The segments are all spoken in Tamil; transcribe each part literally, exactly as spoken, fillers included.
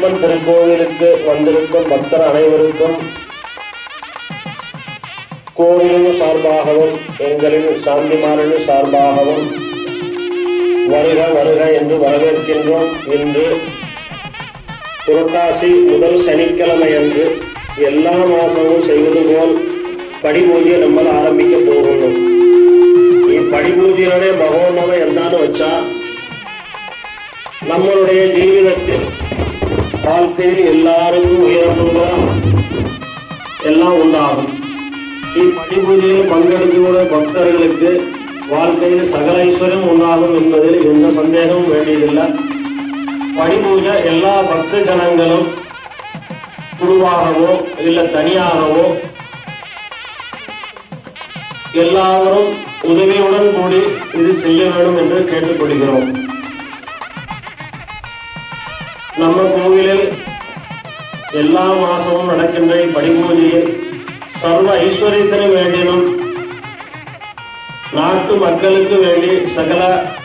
சோமேஸ்வரம் திருக்கோவிலுக்கு வந்திருக்கும் பக்தர் அனைவருக்கும் கோவிலின் சார்பாகவும் எங்களின் சாந்திமாரின் சார்பாகவும் வருக வருக என்று வரவேற்கின்றோம். இன்று புரட்டாசி முதல் சனிக்கிழமை அன்று எல்லா மாசமும் செய்வது போல் படிபூஜை நம்ம ஆரம்பிக்க போகணும். படிபூஜையோட மகோன்னதம் என்னன்னு வச்சா நம்மளுடைய ஜீவிதத்தில் வாழ்க்கையில் எல்லாருக்கும் உயர்வுகளும் எல்லாம் உண்டாகும். இப்படிபூஜையில் பங்கெடுக்கிற பக்தர்களுக்கு வாழ்க்கையில் சகல ஐஸ்வர்யம் உண்டாகும் என்பதில் எந்த சந்தேகமும் வேண்டியதில்லை. படிபூஜை எல்லா பக்த ஜனங்களும் குழுவாகவோ இல்லை தனியாகவோ எல்லாரும் உதவியுடன் கூடி இது செய்ய வேண்டும் என்று கேட்டுக்கொள்கிறோம். நம்ம கோவிலில் எல்லா மாசமும் நடக்கின்ற படிபூஜையில் சர்வ ஐஸ்வர்யத்தினை வேண்டினும் நாட்டு மக்களுக்கு வேண்டி சகல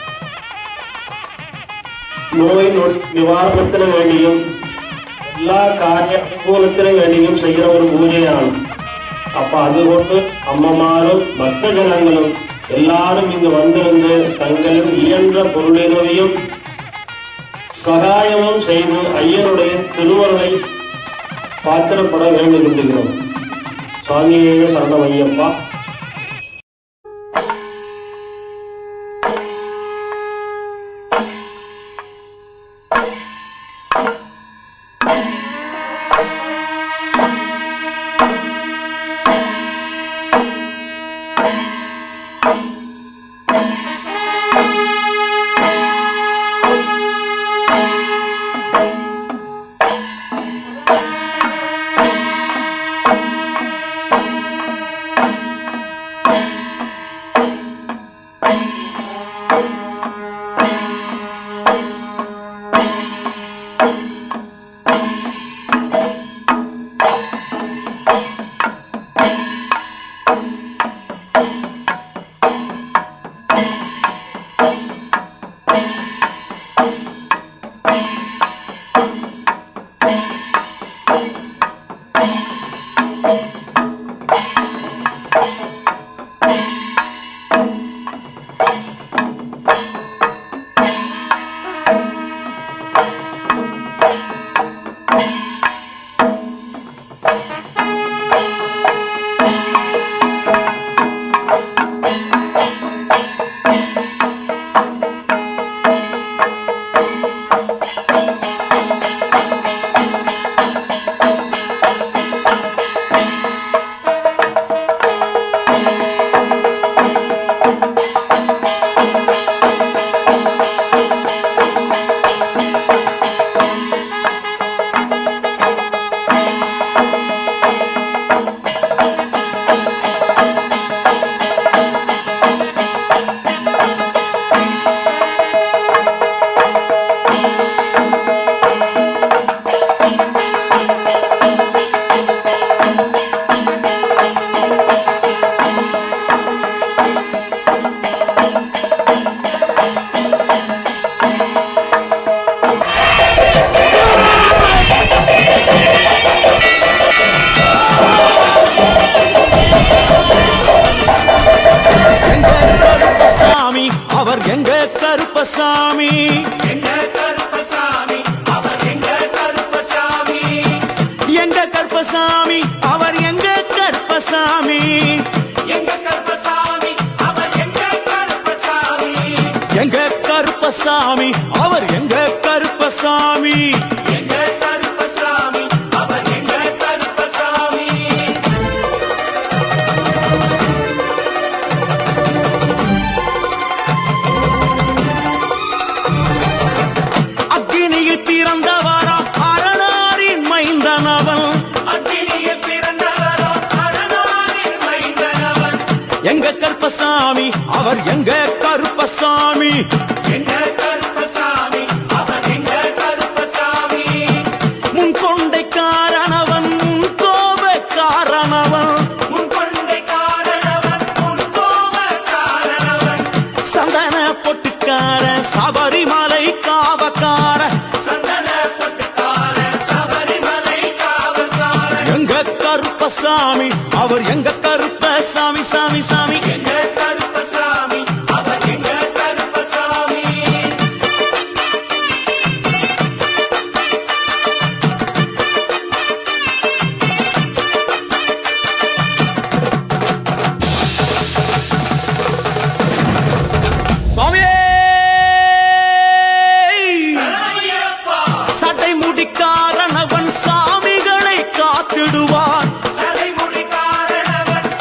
நோய் நிவாரணத்தின வேண்டியும் எல்லா காரிய அனுகூலத்தின வேண்டியும் செய்கிற ஒரு பூஜையாகும். அப்ப அதுகொண்டு அம்மமாரும் பக்த ஜனங்களும் எல்லாரும் இங்கு வந்திருந்து தங்களின் இயன்ற பொருளுதவியும் சகாயமும் செய்து ஐயனுடைய திருவருளை பாத்திரப்பட வேண்டுகின்றோம். சுவாமியே சரணம் ஐயப்பா. கருப்பசாமி எங்க கருப்பசாமி அவர் எங்க கருப்பசாமி எங்க கருப்பசாமி அவர் எங்க கருப்பசாமி எங்க கருப்பசாமி அவர் எங்க கருப்பசாமி எங்க கருப்பசாமி அவர் எங்க கருப்பசாமி எங்க கருப்பசாமி அவர் எங்க கருப்பசாமி அக்னியில் பிறந்தவரா அரணாரின் மைந்தனவன் அக்னியில் பிறந்தவரா அரணாரின் மைந்தனவன் எங்க கருப்பசாமி அவர் எங்க கருப்பசாமி எங்க கருப்பசாமி அவர் எங்க கருப்பசாமி முன் கொண்டை காரணவன் முன் கோப காரணவன் முன் கொண்டை காரணவன் முன் கோப காரணவன் சந்தன பொட்டுக்கார சபரிமலை காவக்கார சந்தன பொட்டுக்கார அவர் எங்க கருப்ப சாமி சாமி சாமி எங்க கருப்பசாமி அவர் எங்க கருப்பசாமி சுவாமியே சரணமையப்பா சட்டை முடிக்காரனவன் சாமிகளை காத்திடுவான் சடைமுடி காரணவன்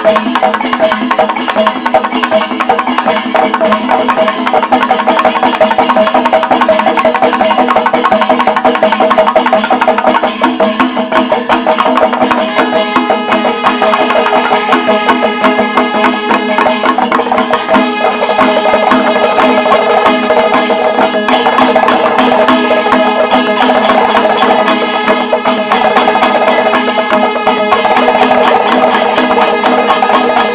Thank you.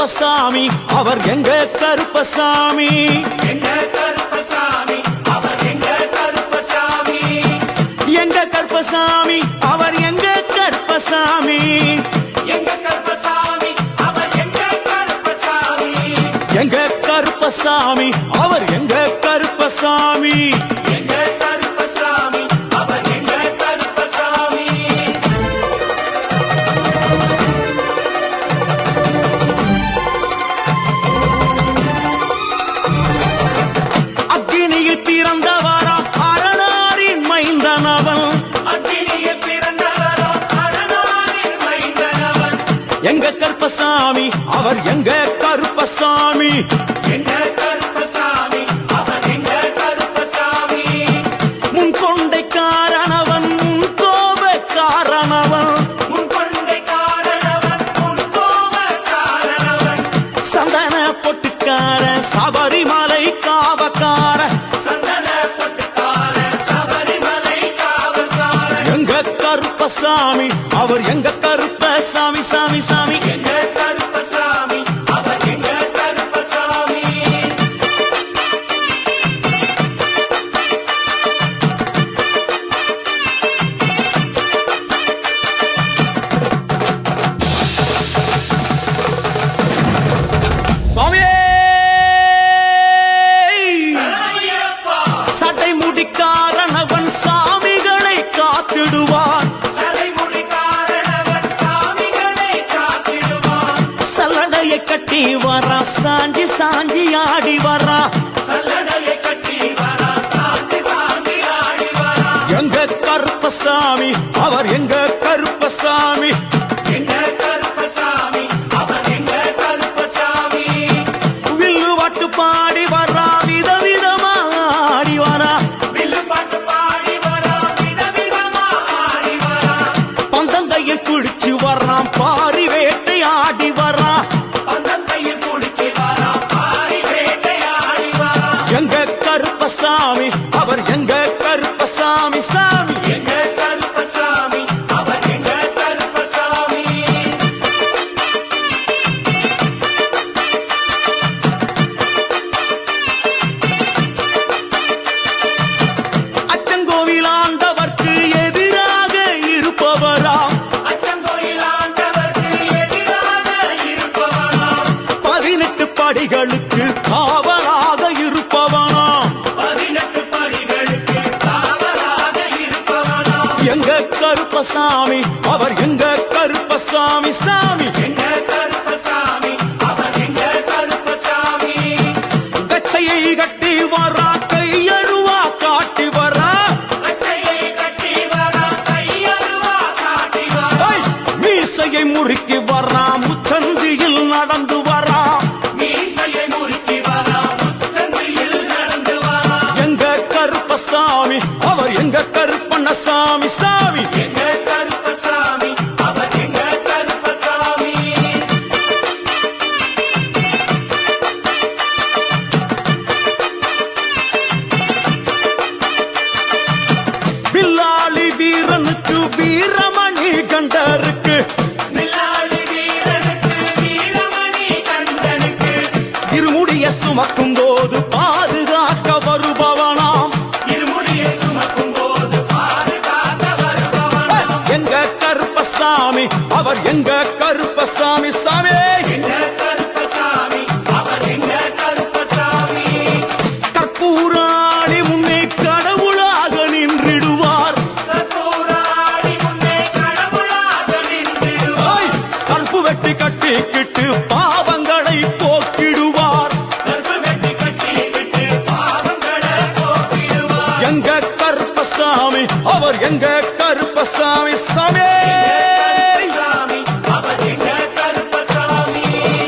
கருப்பசாமி அவர் எங்க கருப்பசாமி எங்க கருப்பசாமி அவர் எங்க கருப்பசாமி எங்க கருப்பசாமி அவர் எங்க கருப்பசாமி எங்க கருப்பசாமி அவர் எங்க கருப்பசாமி எங்க கருப்பசாமி அவர் எங்க கருப்பசாமி எங்க கருப்பசாமி அவர் எங்க கருப்பசாமி அக்னியில் பிறந்தவரா அரணாரின் மைந்தனவன் அக்னியில் பிறந்தவரோ அரணாரின் மைந்தனவன் எங்க கருப்பசாமி அவர் எங்க கருப்பசாமி எங்க கருப்பசாமி அவர் எங்க கருப்பசாமி முன்கொண்டை காரணவன் முன் கோப காரணவன் முன் கொண்டை காரணவன் முன் கோப காரணவன் சந்தன பொட்டுக்கார சபரிமலை காவக்கார சந்தன பொட்டுக்கார சபரிமலை காவல்கார எங்க கருப்பசாமி அவர் எங்க கருப்பசாமி சாமி சாமி எங்க கருப்பசாமி அவர் எங்க கருப்பசாமி சுவாமியே சரணமையப்பா சட்டை முடிக்காரணவன் சாமிகளை காத்திடுவான் சடைமுடி காரணவன் சாமிகளை காத்திடுவான் சல்லடையை கட்டி வரா சாஞ்சி சாஞ்சி ஆடி வரா சல்லடையை கட்டி வரா சாந்தி சாந்தி ஆடி வரா எங்க கருப்பசாமி அவர் எங்க கருப்பசாமி எங்க கருப்பசாமி அவர் எங்க கருப்பசாமி வில்லு வாட்டு பாடி வரா விதவிதமா ஆடி வரா வில்லு பாட்டு பாடி வரா விதவிதமா ஆடி வரா பந்தங்கையை குடிச்சு வர்றான் பாரி வேட்டை ஆடி வரா பந்தங்கையில் குடிச்சு வரா பாரி வேட்டையாடி வரா எங்க கருப்பசாமி அவர் எங்க கருப்பசாமி சாமி எங்க கருப்பசாமி அவர் எங்க கருப்பசாமி அச்சங்கோவில் ஆண்டவர்க்கு எதிராக இருப்பவரா அச்சங்கோயில் ஆண்டவர்க்கு எதிராக இருப்பவனாம் பதினெட்டு படிகளுக்கு காவலாக இருப்பவனா பதினெட்டு படிகளுக்கு காவலாக இருப்பவனாம் எங்க கருப்பசாமி அவர் எங்க கருப்பசாமி சாமி எங்க கருப்பசாமி அவர் எங்க கருப்பசாமி கச்சையை கட்டி வரா கையழுவா காட்டி வரா கட்டையை கட்டி வரா கையருவா காட்டி வரா ஐ, மீசையை முறுக்கி வரா முச்சந்தியில் நடந்து வரா மீசையை முறுக்கி வரா முச்சந்தியில் நடந்து வரா எங்க கருப்பசாமி அவர் எங்க கருப்பண்ணசாமி சாமி எங்க கருப்பசாமி அவர் எங்க கருப்பசாமி வில்லாளி வீரனுக்கு வீரமணி கண்டருக்கு வில்லாளி வீரனுக்கு வீரமணி கண்டனுக்கு இருமுடிய சுமக்கும் போது பாதுகாக்க வருபவனாம் இருமுடியை சுமக்கும் போது பாதுகாக்க வருபவனாம் எங்க கருப்பசாமி அவர் எங்க கருப்பசாமி சாமி எங்க கருப்பசாமி அவர் எங்க கருப்பசாமி கற்பூராளி முன்னே கடவுளாக நின்றிடுவார் கற்பூராடி முன்னே கடவுளாக நின்றிடுவார் ஐ, கற்பு வெட்டி கட்டிக்கிட்டு பாவங்களை போக்கிடுவார் கற்பு வெட்டி கட்டிக்கிட்டு பாவங்களை போக்கிடுவார் எங்க கருப்பசாமி அவர் எங்க கருப்பசாமி சாமி கருப்பசாமி அவர் எங்க கருப்பசாமி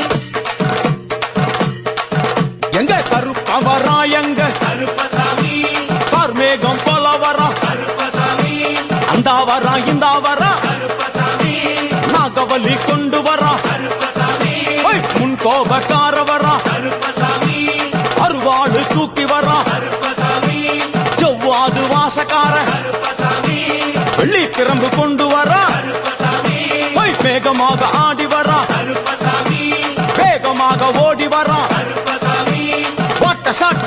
எங்க கருப்பவரா எங்க கருப்பசாமி கார்மேகம் போல வரா கருப்பசாமி அந்த வரா இந்த வரா கருப்பசாமி நாகவலி கொண்டு வரா கருப்பசாமி ஐ, முன் கோபக்கார வரா கருப்பசாமி அருவாளு தூக்கி வரா கருப்பசாமி செவ்வாது வாசக்கார கருப்பசாமி வெள்ளி பிரம்பு கொண்டு வரா கருப்பசாமி ஐ, வேகமாக ஆடி வரா கருப்பசாமி வேகமாக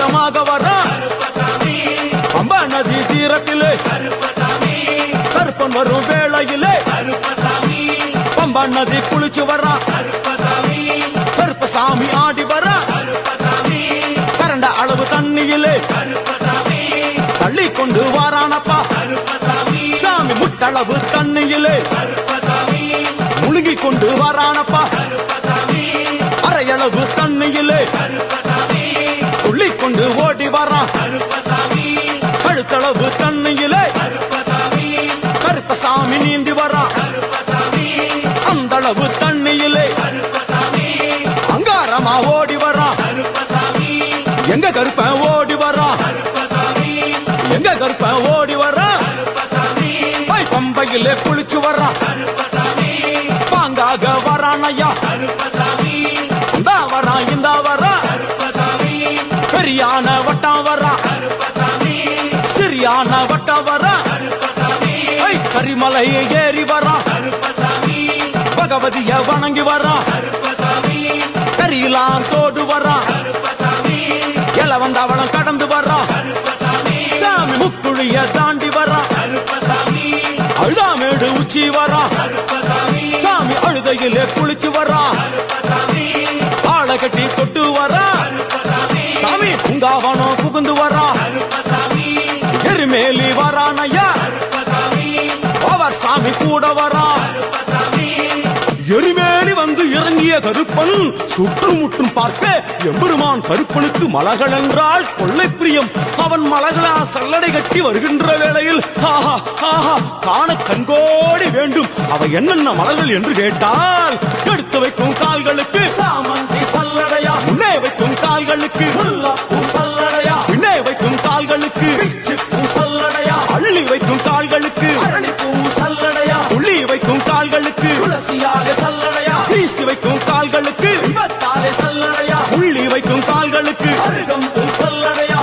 கூட்டமாக வரா கருப்பசாமி பம்பா நதி தீரத்திலே கருப்பசாமி கருப்பன் வரும் வேளையிலே கருப்பசாமி பம்பா நதி குளிச்சு வரா கருப்பசாமி கருப்பசாமி ஆடி வரா கருப்பசாமி கரண்ட அளவு தண்ணியிலே கருப்பசாமி தள்ளி கொண்டு வாரானப்பா கருப்பசாமி சாமி முட்டளவு தண்ணியிலே கருப்பசாமி முழுகி கொண்டு வாரானப்பா கருப்பசாமி அரையளவு தண்ணியிலே கருப்பசாமி துள்ளி கொண்டு ஓடி வரான் கருப்பசாமி கழுத்தளவு தண்ணியிலே கருப்பசாமி கருப்பசாமி நீந்தி வரான் கருப்பசாமி அந்தளவு தண்ணியிலே கருப்பசாமி அங்காரமா ஓடி வரான் கருப்பசாமி எங்க கருப்பன் ஓடி வரான் கருப்பசாமி எங்க கருப்பன் ஓடி வரான் கருப்பசாமி பம்பையிலே குளிச்சு வரான் கருப்பசாமி பாங்காக வரான் ஐயா கருப்பசாமி இந்த வரான் இந்த வரான் கருப்பசாமி பெரியான வட்டம் வரான் கருப்பசாமி சிறியான வட்டம் வரான் கருப்பசாமி கரிமலையை ஏறி வரான் கருப்பசாமி பகவதிய வணங்கி வரான் கருப்பசாமி கரியெல்லாம் தோடு வரான் கருப்பசாமி இளவந்தவளம் கடந்து வரான் கருப்பசாமி சாமி முக்குழிய தாண்டி வரான் கருப்பசாமி அழுதாமேடு உச்சி வரான் கருப்பசாமி சாமி அழுதையிலே குளிச்சு வரான் கருப்பசாமி ஆளை கட்டி தொட்டு வரான் கருப்பசாமி சாமி உங்காவனம் புகுந்து வரான் கருப்பசாமி எருமேலி வரான் ஐயா கருப்பசாமி அவர் சாமி கூட வரான் கருப்பசாமி எருமேலி வந்து இறங்கிய கருப்பன் சுற்றுமுற்றும் பார்க்க எம்பெருமான் கருப்பனுக்கு மலகள் என்றால் கொள்ளை பிரியம். அவன் மலகளா சல்லடை கட்டி வருகின்ற வேளையில் ஆஹா ஆஹா காண கண்கோடி வேண்டும். அவை என்னென்ன மலர்கள் என்று கேட்டால் எடுத்து வைக்கும் கால்களுக்கு சாமந்தி சல்லடையா முன்னே வைக்கும் கால்களுக்கு முல்லப்பூ சல்லடையா பின்னே வைக்கும் கால்களுக்கு பிச்சிப்பூ சல்லடையா அள்ளி வைக்கும் கால்களுக்கு அரளிப்பூ சல்லடையா உள்ளி வைக்கும் கால்களுக்கு துளசியாக சல்லடையா வீசி வைக்கும் கால்களுக்கு விபத்தாலே சல்லடையா உள்ளி வைக்கும் கால்களுக்கு அருகம்பூ சல்லடையா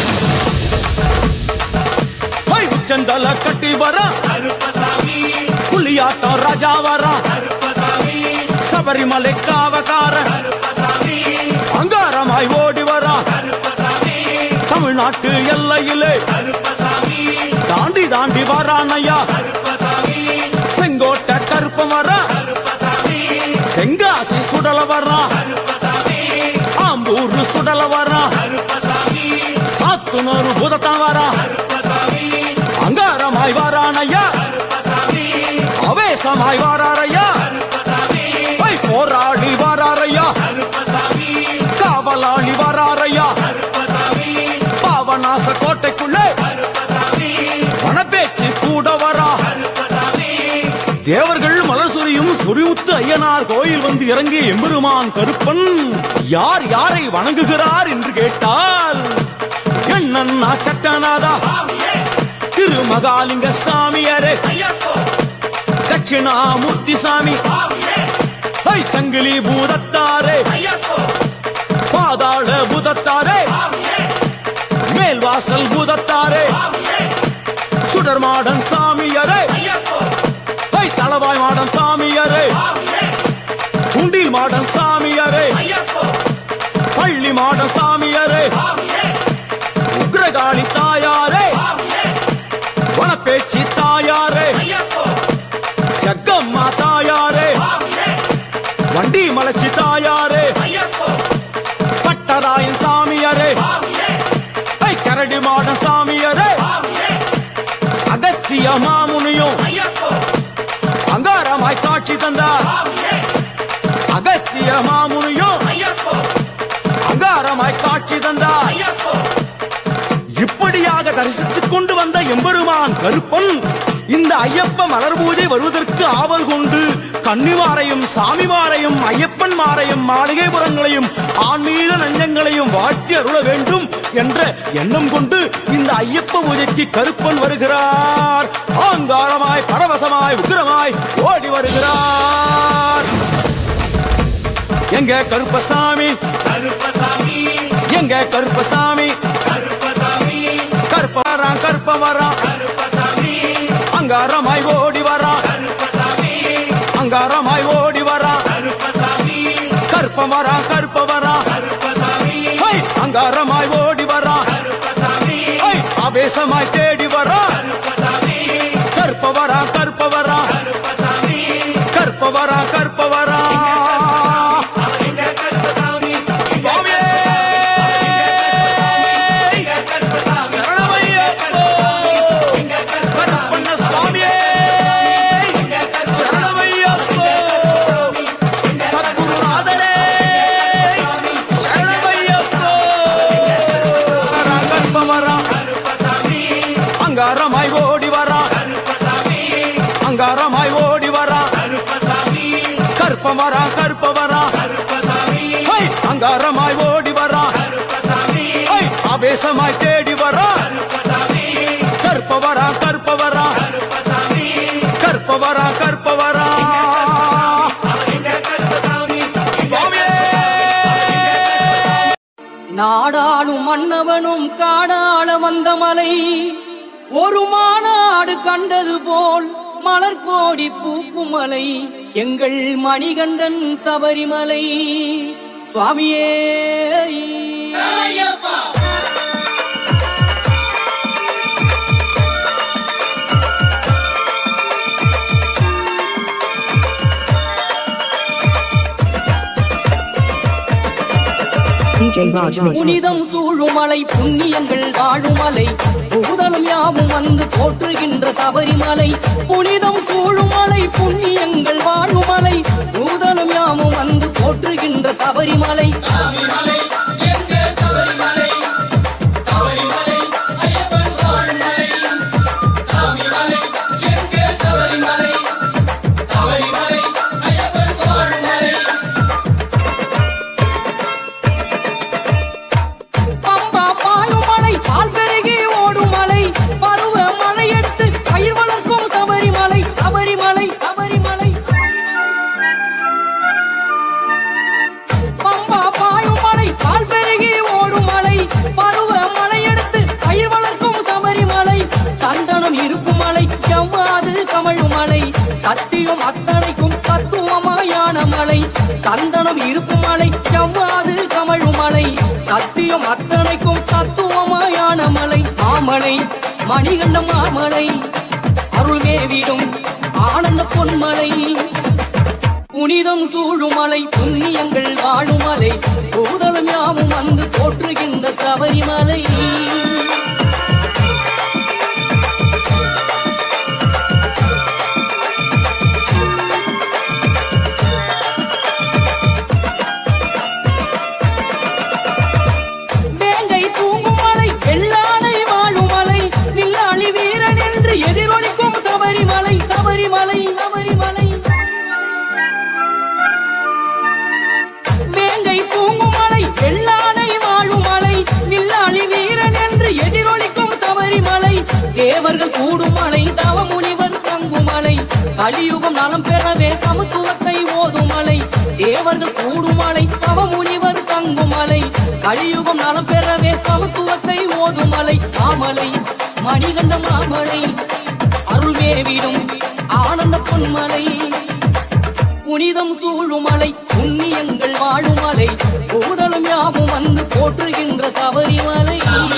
செந்தல கட்டி வர கருப்பசாமி புலியாட்டம் ராஜா வர கருப்பசாமி சபரிமலை காவக்கார கருப்பசாமி அங்காரமாய் ஓடி வர கருப்பசாமி தமிழ்நாட்டு எல்லையிலே கருப்பசாமி தாண்டி தாண்டி வரானையா கருப்பசாமி செங்கோட்டை கருப்பம் வர கருப்பசாமி தெங்காசி சுடல வர கருப்பசாமி ஆம்பூர் சுடல வர கருப்பசாமி சாத்துனூர் புதத்தான் வர கருப்பசாமி அங்காரமாய் வாரானையா கருப்பசாமி அவேசமாய் வாராரையா கருப்பசாமி போராடி வாராரையா கருப்பசாமி காவலாளி வாராரையா கருப்பசாமி பாவநாச கோட்டைக்குள்ளே கருப்பசாமி வனப்பேச்சு கூட வரா கருப்பசாமி தேவர்கள் மலர் சொரியும் சொரிமுத்து ஐயனார் கோயில் வந்து இறங்கிய எம்பெருமான் கருப்பன் யார் யாரை வணங்குகிறார் என்று கேட்டால் என்னன்னா சட்டநாதா சாமியே திருமகாலிங்க சாமியாரே ஐயப்போ தட்சிணாமூர்த்தி சாமி சாமியே ஐ சங்கிலி பூதத்தாரே ஐயப்போ பாதாள பூதத்தாரே சாமியே மேல்வாசல் பூதத்தாரே சாமியே சுடர்மாடன் சாமியாரே ஐயப்போ ஐ தளவாய் மாடன் சாமியாரே சாமியே குண்டில் மாடன் சாமியாரே ஐயப்போ பள்ளி மாடன் சாமியாரே சாமியே உக்ரகாளி தாயாரே சாமியே வனப்பேச்சி தாயாரே ஐயப்போ ஜக்கம்மா தாயாரே சாமியே வண்டி மலச்சி தாயாரே ஐயப்போ பட்டராயன் சாமியாரே சாமியே ஐ கரடி மாடன் சாமியாரே சாமியே அகஸ்திய மாமுனியும் ஐயப்போ அங்காரமாய் காட்சி தந்தார் சாமியே அகஸ்திய மாமுனியும் ஐயப்போ அங்காரமாய் காட்சி தந்தார் ஐயப்போ இப்படியாக தரிசித்துக் கொண்டு வந்த எம்பெருமான் கருப்பன் இந்த ஐயப்ப மலர் பூஜை வருவதற்கு ஆவல் கொண்டு கன்னிமாரையும் சாமிமாரையும் ஐயப்பன் மாரையும் மாளிகைபுரங்களையும் ஆன்மீக நஞ்சங்களையும் வாழ்த்தி அருள வேண்டும் என்ற எண்ணம் கொண்டு இந்த ஐயப்ப பூஜைக்கு கருப்பன் வருகிறார். ஆங்காரமாய் பரவசமாய் உக்கிரமாய் ஓடி வருகிறார். எங்க கருப்பசாமி கருப்பசாமி எங்க கருப்பசாமி கருப்பசாமி கருப்பவரான் கருப்பவரான் கருப்பசாமி அங்காரமாய் ஓடி வரான் கருப்பசாமி அங்காரமாய் ஓடி வரான் கருப்பசாமி கருப்பவரான் கருப்பவரான் கருப்பசாமி அங்காரமாய் ஓடி வரான் ஆவேசமாய் தேடி வரா கற்பவரா கற்பவரா கற்பவரா கற்பவரா அங்காரமாய் ஓடி வரா அங்காரமாய் ஓடி வரா கற்பவரா கற்பவரா அங்காரமாய் ஓடி வரா ஆவேசமாய் தேடி வரா கற்பவரா கற்பவரா கற்பவரா கற்பவரா நாடாளும் மன்னவனும் காடாள வந்த மலை ஒரு மாநாடு கண்டது போல் மலர்கோடி பூக்கும் மலை எங்கள் மணிகண்டன் சபரிமலை சுவாமியே புனிதம் சூழுமலை புண்ணியங்கள் வாழுமலை பூதலம் யாவும் வந்து போற்றுகின்ற சபரிமலை புனிதம் சூழுமலை புண்ணியங்கள் வாழுமலை பூதலம் யாவும் வந்து போற்றுகின்ற சபரிமலை சத்தியம் அத்தனைக்கும் தத்துவமாயான மலை சந்தனம் இருக்கும் மலை செவ்வாது கமழும் மலை சத்தியம் அத்தனைக்கும் தத்துவமாயான மலை மாமலை மணிகண்ட மாமலை அருள் மேவிடும் ஆனந்த பொன்மலை புனிதம் சூழுமலை புண்ணியங்கள் வாழுமலை பூதலம் யாவும் வந்து போற்றுகின்ற சபரிமலை தேவர்கள் கூடும் மலை தவ முனிவர் தங்கும் மலை கலியுகம் நலம் பெறவே சமத்துவத்தை ஓதும் மலை தேவர்கள் கூடும் மலை தவ முனிவர் தங்கும் மலை கலியுகம் நலம் பெறவே சமத்துவத்தை ஓதும் மலை மாமலை மணிகண்ட மாமலை அருள் மேவிடும் ஆனந்த பொன்மலை புனிதம் சூழுமலை புண்ணியங்கள் வாழுமலை பூதலம் யாவும் வந்து போற்றுகின்ற சபரிமலை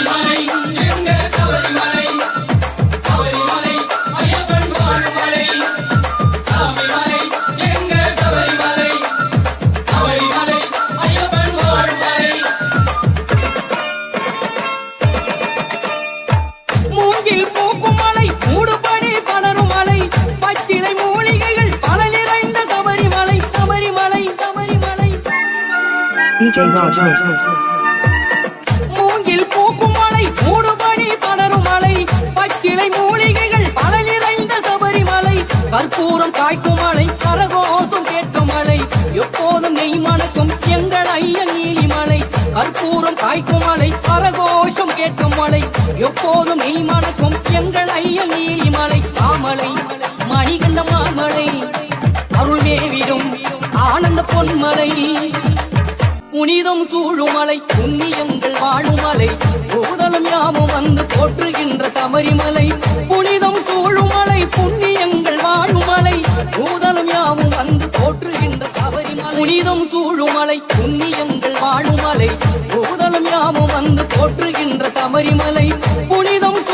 மூங்கில் பூக்கும் மலை மூடுபடி படரும் மலை பச்சிலை மூலிகைகள் பல நிறைந்த சபரிமலை கற்பூரம் காய்க்கும் மலை கரகோசம் கேட்கும் மலை எப்போதும் நெய் மணக்கும் எங்கள் ஐயன் நீலிமலை கற்பூரம் காய்க்கும் மலை கரகோஷம் கேட்கும் மலை எப்போதும் நெய் மணக்கும் எங்கள் ஐயன் நீலிமலை மாமலை மணிகண்ட மாமலை அருள் மேவிடும் ஆனந்த பொன்மலை புனிதம் சூழுமலை புண்ணியங்கள் வாழுமலை பூதலம் யாவும் வந்து போற்றுகின்ற சபரிமலை புனிதம் சூழுமலை புண்ணியங்கள் வாழுமலை பூதலம் யாவும் வந்து போற்றுகின்ற சபரிமலை புனிதம் சூழுமலை புண்ணியங்கள் வாழுமலை பூதலம் யாவும் வந்து போற்றுகின்ற சபரிமலை புனிதம்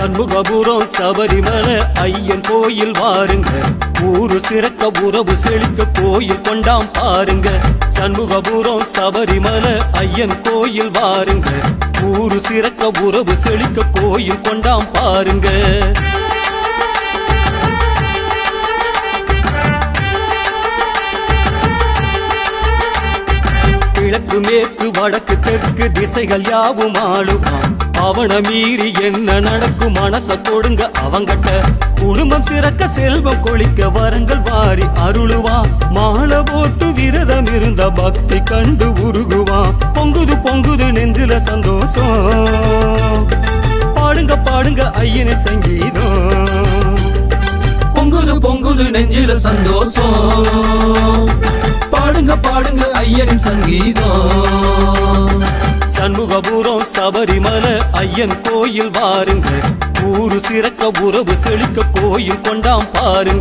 சண்முகபுரம் சபரிமலை ஐயன் கோயில் வாருங்க, ஊரு சிறக்க உறவு செழிக்க கோயில் கொண்டாம் பாருங்க. சண்முகபுரம் சபரிமலை ஐயன் கோயில் வாருங்க, ஊரு சிறக்க உறவு செழிக்க கோயில் கொண்டாம் பாருங்க. கிழக்கு மேற்கு வடக்கு தெற்கு திசைகள் யாவும் ஆளுவான், அவன மீறி என்ன நடக்கும் மனச கொடுங்க அவங்கட்ட. குடும்பம் சிறக்க செல்வம் கொளிக்க வரங்கள் வாரி அருளுவான், மாலை போட்டு விரதம் இருந்த பக்தி கண்டு உருகுவான். பொங்குது பொங்குது நெஞ்சில சந்தோஷம், பாடுங்க பாடுங்க ஐயனின் சங்கீதம். பொங்குது பொங்குது நெஞ்சில சந்தோஷம், பாடுங்க பாடுங்க ஐயனின் சங்கீதம். சண்முகபுரம் சபரிமலை ஐயன் கோயில் வாருங்க, ஊரு சிறக்க உறவு செழிக்க கோயில் கொண்டாம் பாருங்க.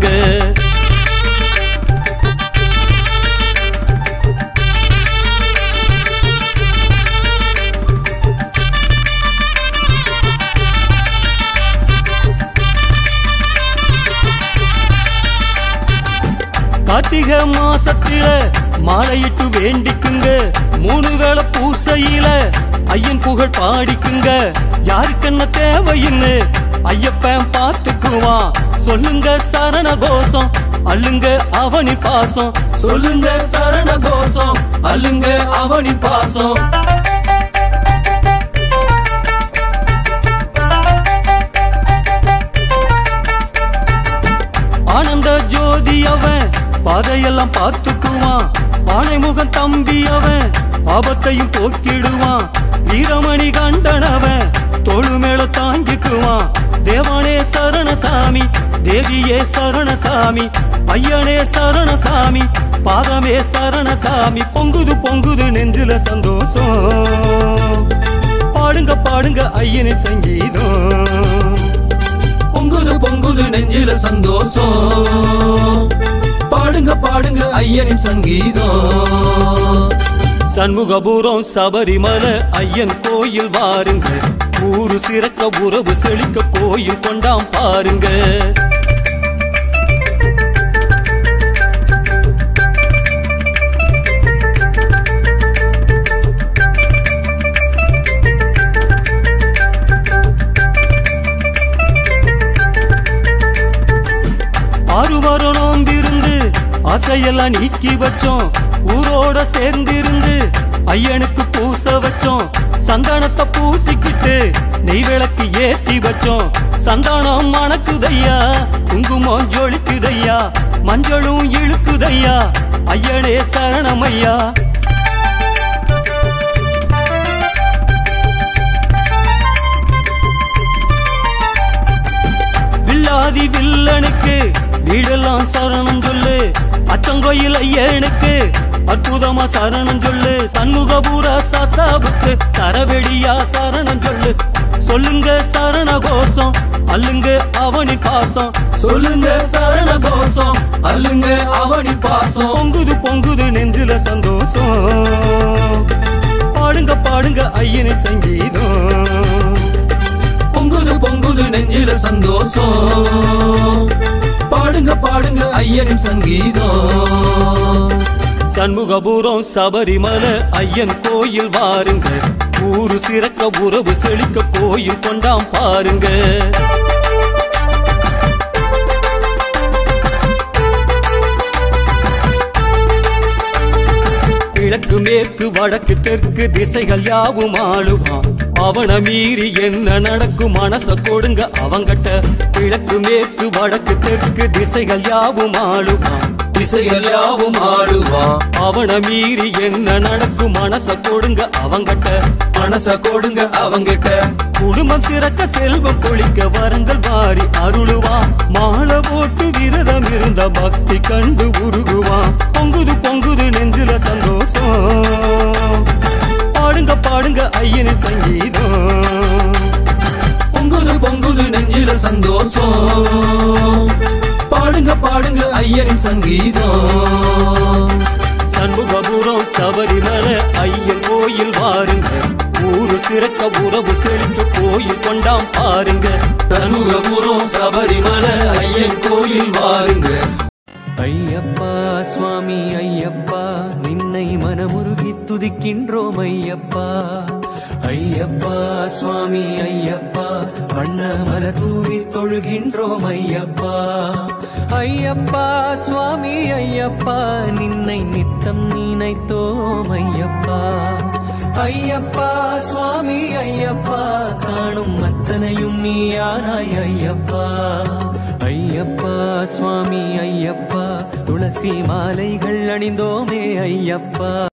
கார்த்திகை மாசத்தில மாலையிட்டு வேண்டிக்குங்க, மூணு வேளை பூசையில ஐயன் புகழ் பாடிக்குங்க. யாருக்கென்ன தேவைன்னு ஐயப்பன் பார்த்துக்குவான், சொல்லுங்க சரண கோஷம் அள்ளுங்க அவனி பாசம். சொல்லுங்க சரண கோஷம் அள்ளுங்க அவனி பாசம். ஆனந்த ஜோதி அவன் பாதையெல்லாம் பார்த்துக்குவான், பானைமுகன் தம்பி அவன் ஆபத்தையும் போக்கிடுவான். வீரமணி கண்டனவன் தோளு மேல தாங்கிக்குவான், தேவானே சரணசாமி தேவியே சரணசாமி, ஐயனே சரணசாமி பாதமே சரணசாமி. பொங்குது பொங்குது நெஞ்சில சந்தோஷம், பாடுங்க பாடுங்க ஐயனின் சங்கீதம். பொங்குது பொங்குது நெஞ்சில சந்தோஷம், பாடுங்க பாடுங்க ஐயனின் சங்கீதம். சண்முகபுரம் சபரிமலை ஐயன் கோயில் வாருங்க, ஊரு சிறக்க உறவு செழிக்க கோயில் கொண்டாம் பாருங்க. ஆறு வாரம் நோம்பிருந்து ஆசையெல்லாம் நீக்கி வச்சோம், ஊரோட சேர்ந்திருந்து ஐயனுக்கு பூச வச்சோம். சந்தானத்தை பூசிக்கிட்டு நெய் விளக்கு ஏற்றி வச்சோம், சந்தானம் மணக்குதையா குங்குமம் ஜொலிக்குதையா மஞ்சளும் இழுக்குதையா ஐயனே சரணமையா. வில்லாதி வில்லனுக்கு வீடெல்லாம் சரணம் சொல்லு, அச்சங்கோயில் ஐயனுக்கு அற்புதமா சரணம் சொல்லு. சண்முகபுர சாஸ்தாவுக்கு தரவெடியா சரணம் சொல்லு, சொல்லுங்க சரண கோஷம் அள்ளுங்க அவனி பாசம். சொல்லுங்க சரண கோஷம் அள்ளுங்க அவனி பாசம். பொங்குது பொங்குது நெஞ்சில சந்தோஷம், பாடுங்க பாடுங்க ஐயனின் சங்கீதம். பொங்குது பொங்குது நெஞ்சில சந்தோஷம், பாடுங்க பாடுங்க ஐயனின் சங்கீதம். சண்முகபுரம் சபரிமலை ஐயன் கோயில் வாருங்க, ஊரு சிறக்க உறவு செழிக்க கோயில் கொண்டாம் பாருங்க. கிழக்கு மேற்கு வடக்கு தெற்கு திசைகள் யாவும் ஆளுவான், அவன மீறி என்ன நடக்கும் மனச கொடுங்க அவங்கட்ட. கிழக்கு மேற்கு வடக்கு தெற்கு திசைகள் யாவும் ஆளுவான், திசைகள் யாவும் ஆளுவான், அவன மீறி என்ன நடக்கும் மனச கொடுங்க அவங்கட்ட. மனச கொடுங்க அவங்கிட்ட. குடும்பம் சிறக்க செல்வம் கொளிக்க வரங்கள் வாரி அருளுவான், மாலை போட்டு விரதம் இருந்த பக்தி கண்டு உருகுவான். பொங்குது பொங்குது நெஞ்சில சந்தோஷம், பாடுங்க பாடுங்க ஐயனின் சங்கீதம். பொங்குது பொங்குது நெஞ்சில சந்தோஷம், பாடுங்க பாடுங்க ஐயனின் சங்கீதம். சண்முகபுரம் சபரிமலை ஐயன் கோயில் வாருங்க, ஊரு சிறக்க உறவு செழித்து கோயில் கொண்டாம் பாருங்க தனுரபுரம் சபரிமலை ஐயன் கோயில் வாருங்க ஐயப்பா சுவாமி ஐயப்பா நின்னை மனமுருகி துதிக்கின்றோம் ஐயப்பா ஐயப்பா சுவாமி ஐயப்பா வண்ண மலர் தூவி தொழுகின்றோம் ஐயப்பா ஐயப்பா சுவாமி ஐயப்பா நின்னை நித்தம் நினைத்தோம் ஐயப்பா ஐயப்பா சுவாமி ஐயப்பா காணும் அத்தனையும் நீயானாய் ஐயப்பா ஐயப்பா சுவாமி ஐயப்பா துளசி மாலைகள் அணிந்தோமே ஐயப்பா